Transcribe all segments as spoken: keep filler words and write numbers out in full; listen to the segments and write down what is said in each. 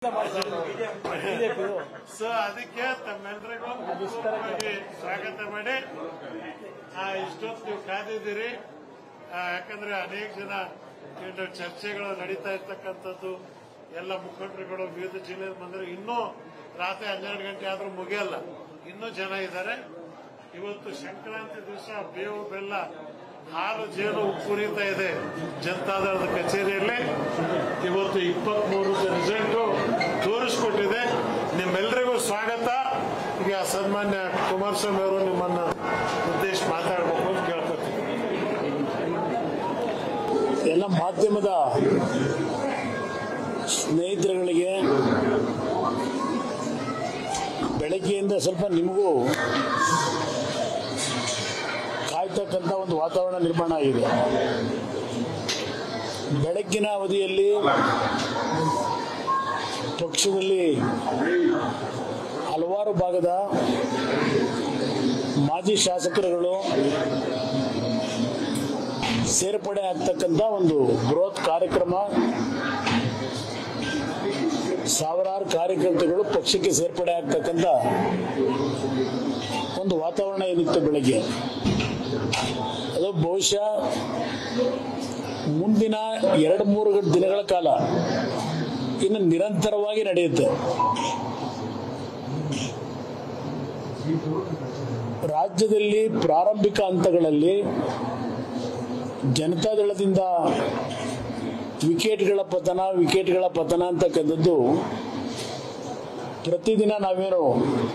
So ಅದಕ್ಕೆ ತಮ್ಮೆಲ್ಲರಿಗೂ ಸ್ವಾಗತ ಮಾಡಿ ಇಷ್ಟೊತ್ತು ನೀವು ಕಾದಿದ್ದೀರಿ. ಯಾಕಂದ್ರೆ ಅನೇಕ ಜನ ಏನು ಚರ್ಚೆಗಳು ನಡೀತಾ ಇರ್ತಕ್ಕಂಥದ್ದು ಎಲ್ಲ ಮುಖಂಡರುಗಳು ವಿವಿಧ ಜಿಲ್ಲೆಯಲ್ಲಿ ಬಂದ್ರೆ ಇನ್ನೂ ರಾತ್ರಿ ಹನ್ನೆರಡು ಗಂಟೆ ಆದ್ರೂ ಮುಗಿಯಲ್ಲ, ಇನ್ನೂ ಜನ ಇದ್ದಾರೆ. ಇವತ್ತು ಸಂಕ್ರಾಂತಿ ದಿವಸ ಬೇವು ಬೆಲ್ಲ ಹಾಲು ಜೇನು ಉಪ್ಪುರಿತಾ ಇದೆ ಜನತಾದಳದ ಕಚೇರಿಯಲ್ಲಿ. ಇವತ್ತು ಇಪ್ಪತ್ಮೂರು ರಿಸಲ್ಟ್ ತೋರಿಸ್ಕೊಟ್ಟಿದೆ. ನಿಮ್ಮೆಲ್ಲರಿಗೂ ಸ್ವಾಗತ. ಈಗ ಸನ್ಮಾನ್ಯ ಕುಮಾರಸ್ವಾಮಿ ಅವರು ನಿಮ್ಮನ್ನ ಉದ್ದೇಶ ಮಾತಾಡಬೇಕು ಅಂತ ಕೇಳ್ಕೊತೀನಿ. ಎಲ್ಲ ಮಾಧ್ಯಮದ ಸ್ನೇಹಿತರುಗಳಿಗೆ ಬೆಳಗ್ಗೆಯಿಂದ ಸ್ವಲ್ಪ ನಿಮಗೂ ಕಾಯ್ತಕ್ಕಂಥ ಒಂದು ವಾತಾವರಣ ನಿರ್ಮಾಣ ಆಗಿದೆ. ಬೆಳಗ್ಗಿನ ಅವಧಿಯಲ್ಲಿ ಪಕ್ಷದಲ್ಲಿ ಹಲವಾರು ಭಾಗದ ಮಾಜಿ ಶಾಸಕರುಗಳು ಸೇರ್ಪಡೆ ಆಗ್ತಕ್ಕಂಥ ಒಂದು ಬೃಹತ್ ಕಾರ್ಯಕ್ರಮ, ಸಾವಿರಾರು ಕಾರ್ಯಕರ್ತರು ಪಕ್ಷಕ್ಕೆ ಸೇರ್ಪಡೆ ಆಗ್ತಕ್ಕಂಥ ಒಂದು ವಾತಾವರಣ ಏನಿತ್ತು ಬೆಳಗ್ಗೆ. ಅದು ಬಹುಶಃ ಮುಂದಿನ ಎರಡು ಮೂರು ದಿನಗಳ ಕಾಲ ಇನ್ನು ನಿರಂತರವಾಗಿ ನಡೆಯುತ್ತೆ. ರಾಜ್ಯದಲ್ಲಿ ಪ್ರಾರಂಭಿಕ ಹಂತಗಳಲ್ಲಿ ಜನತಾದಳದಿಂದ ವಿಕೆಟ್ಗಳ ಪತನ ವಿಕೆಟ್ಗಳ ಪತನ ಅಂತಕ್ಕಂಥದ್ದು ಪ್ರತಿದಿನ ನಾವೇನು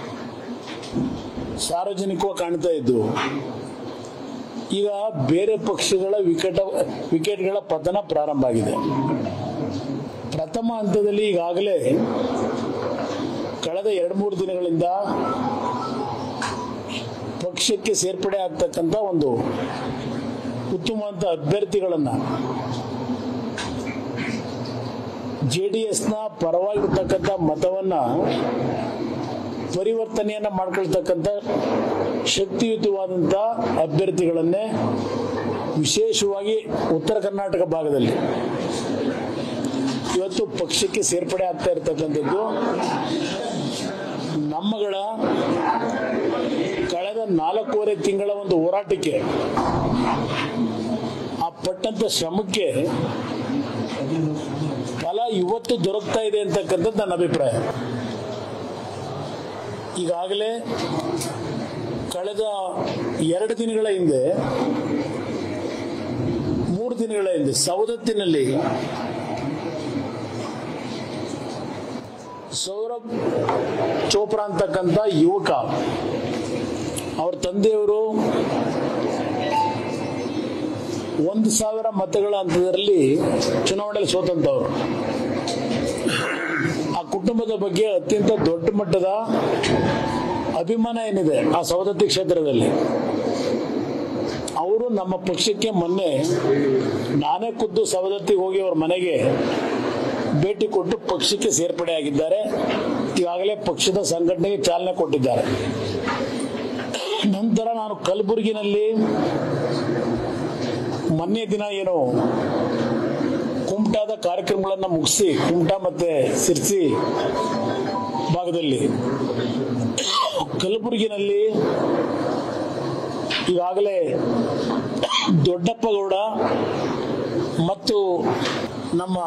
ಸಾರ್ವಜನಿಕವಾಗಿ ಕಾಣ್ತಾ ಇದ್ದು, ಈಗ ಬೇರೆ ಪಕ್ಷಗಳ ವಿಕೆಟ್ ವಿಕೆಟ್ಗಳ ಪತನ ಪ್ರಾರಂಭ ಆಗಿದೆ. ಪ್ರಥಮ ಹಂತದಲ್ಲಿ ಈಗಾಗಲೇ ಕಳೆದ ಎರಡು ಮೂರು ದಿನಗಳಿಂದ ಪಕ್ಷಕ್ಕೆ ಸೇರ್ಪಡೆ ಆಗ್ತಕ್ಕಂಥ ಒಂದು ಉತ್ತಮವಾದ ಅಭ್ಯರ್ಥಿಗಳನ್ನ ಜೆಡಿಎಸ್ನ ಪರವಾಗಿರ್ತಕ್ಕಂಥ ಮತವನ್ನ ಪರಿವರ್ತನೆಯನ್ನ ಮಾಡ್ಕೊಳ್ತಕ್ಕಂಥ ಶಕ್ತಿಯುತವಾದಂಥ ಅಭ್ಯರ್ಥಿಗಳನ್ನೇ ವಿಶೇಷವಾಗಿ ಉತ್ತರ ಕರ್ನಾಟಕ ಭಾಗದಲ್ಲಿ ಇವತ್ತು ಪಕ್ಷಕ್ಕೆ ಸೇರ್ಪಡೆ ಆಗ್ತಾ ಇರತಕ್ಕಂಥದ್ದು. ನಮ್ಮಗಳ ಕಳೆದ ನಾಲ್ಕೂವರೆ ತಿಂಗಳ ಒಂದು ಹೋರಾಟಕ್ಕೆ, ಆ ಪಟ್ಟಂತ ಶ್ರಮಕ್ಕೆ ಫಲ ಇವತ್ತು ದೊರಕ್ತಾ ಇದೆ ಅಂತಕ್ಕಂಥದ್ದು ನನ್ನ ಅಭಿಪ್ರಾಯ. ಈಗಾಗಲೇ ಕಳೆದ ಎರಡು ದಿನಗಳ ಹಿಂದೆ ಮೂರು ದಿನಗಳ ಹಿಂದೆ ಸವದತ್ತಿನಲ್ಲಿ ಸೌರಭ್ ಚೋಪ್ರಾ ಅಂತಕ್ಕಂಥ ಯುವಕ, ಅವ್ರ ತಂದೆಯವರು ಒಂದು ಸಾವಿರ ಮತಗಳ ಹಂತದಲ್ಲಿ ಚುನಾವಣೆಯಲ್ಲಿ ಸೋತಂತವರು. ಆ ಕುಟುಂಬದ ಬಗ್ಗೆ ಅತ್ಯಂತ ದೊಡ್ಡ ಮಟ್ಟದ ಅಭಿಮಾನ ಏನಿದೆ ಆ ಸವದತ್ತಿ ಕ್ಷೇತ್ರದಲ್ಲಿ. ಅವರು ನಮ್ಮ ಪಕ್ಷಕ್ಕೆ ಮೊನ್ನೆ ನಾನೇ ಖುದ್ದು ಸವದತ್ತಿಗೆ ಹೋಗಿ ಅವ್ರ ಮನೆಗೆ ಭೇಟಿ ಕೊಟ್ಟು ಪಕ್ಷಕ್ಕೆ ಸೇರ್ಪಡೆ ಆಗಿದ್ದಾರೆ. ಈಗಾಗಲೇ ಪಕ್ಷದ ಸಂಘಟನೆಗೆ ಚಾಲನೆ ಕೊಟ್ಟಿದ್ದಾರೆ. ನಂತರ ನಾನು ಕಲಬುರಗಿನಲ್ಲಿ ಮೊನ್ನೆ ದಿನ ಏನು ಕುಮಟಾದ ಕಾರ್ಯಕ್ರಮಗಳನ್ನು ಮುಗಿಸಿ, ಕುಮಟಾ ಮತ್ತೆ ಸಿರ್ಸಿ ಭಾಗದಲ್ಲಿ, ಕಲಬುರಗಿನಲ್ಲಿ ಈಗಾಗಲೇ ದೊಡ್ಡಪ್ಪಗೌಡ ಮತ್ತು ನಮ್ಮ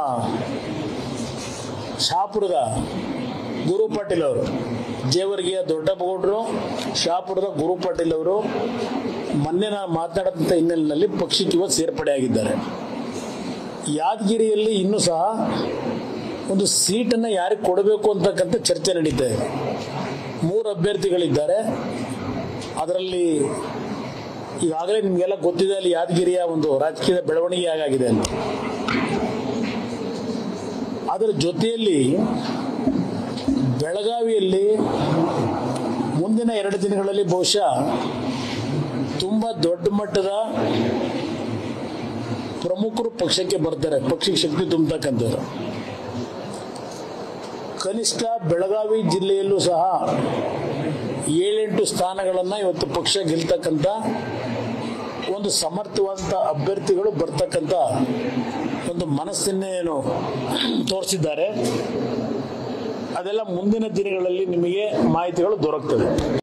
ಶಾಪುರದ ಗುರು ಪಾಟೀಲ್ ಅವರು, ಜೇವರ್ಗಿಯ ದೊಡ್ಡಪ್ಪಗೌಡರು, ಶಾಪುರದ ಗುರು ಪಾಟೀಲ್ ಅವರು ಮೊನ್ನೆ ನಾನು ಮಾತನಾಡಿದಂಥ ಹಿನ್ನೆಲೆಯಲ್ಲಿ ಪಕ್ಷಕ್ಕೆ ಇವತ್ತು ಸೇರ್ಪಡೆ ಆಗಿದ್ದಾರೆ. ಯಾದಗಿರಿಯಲ್ಲಿ ಇನ್ನೂ ಸಹ ಒಂದು ಸೀಟನ್ನು ಯಾರಿಗೆ ಕೊಡಬೇಕು ಅಂತಕ್ಕಂಥ ಚರ್ಚೆ ನಡೀತಾ ಇದೆ. ಮೂರು ಅಭ್ಯರ್ಥಿಗಳಿದ್ದಾರೆ. ಅದರಲ್ಲಿ ಈಗಾಗಲೇ ನಿಮಗೆಲ್ಲ ಗೊತ್ತಿದೆ ಅಲ್ಲಿ ಯಾದಗಿರಿಯ ಒಂದು ರಾಜಕೀಯ ಬೆಳವಣಿಗೆ ಆಗಿದೆ ಅಂತ. ಅದರ ಜೊತೆಯಲ್ಲಿ ಬೆಳಗಾವಿಯಲ್ಲಿ ಮುಂದಿನ ಎರಡು ದಿನಗಳಲ್ಲಿ ಬಹುಶಃ ತುಂಬಾ ದೊಡ್ಡ ಮಟ್ಟದ ಪ್ರಮುಖರು ಪಕ್ಷಕ್ಕೆ ಬರ್ತಾರೆ, ಪಕ್ಷಕ್ಕೆ ಶಕ್ತಿ ತುಂಬತಕ್ಕಂಥವ್ರು. ಕನಿಷ್ಠ ಬೆಳಗಾವಿ ಜಿಲ್ಲೆಯಲ್ಲೂ ಸಹ ಏಳೆಂಟು ಸ್ಥಾನಗಳನ್ನು ಇವತ್ತು ಪಕ್ಷ ಗೆಲ್ತಕ್ಕಂಥ ಒಂದು ಸಮರ್ಥವಾದಂಥ ಅಭ್ಯರ್ಥಿಗಳು ಬರ್ತಕ್ಕಂಥ ಒಂದು ಮನಸ್ಸನ್ನೇನು ತೋರಿಸಿದ್ದಾರೆ. ಅದೆಲ್ಲ ಮುಂದಿನ ದಿನಗಳಲ್ಲಿ ನಿಮಗೆ ಮಾಹಿತಿಗಳು ದೊರಕ್ತದೆ.